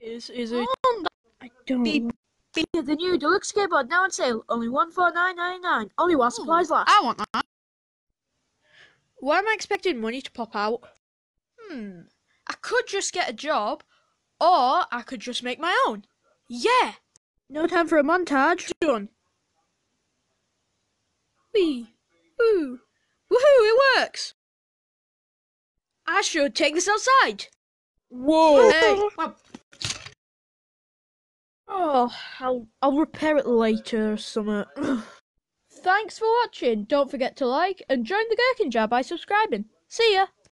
Is it? I don't Beep. The new deluxe skateboard now on sale. Only $149.99. Only while supplies last. I want that. Why am I expecting money to pop out? I could just get a job, or I could just make my own. Yeah! No time for a montage. Done. Wee. Woo. Woohoo, it works! I should take this outside. Whoa! Hey. Oh, I'll repair it later or something. Thanks for watching. Don't forget to like and join the Gherkin Jar by subscribing. See ya!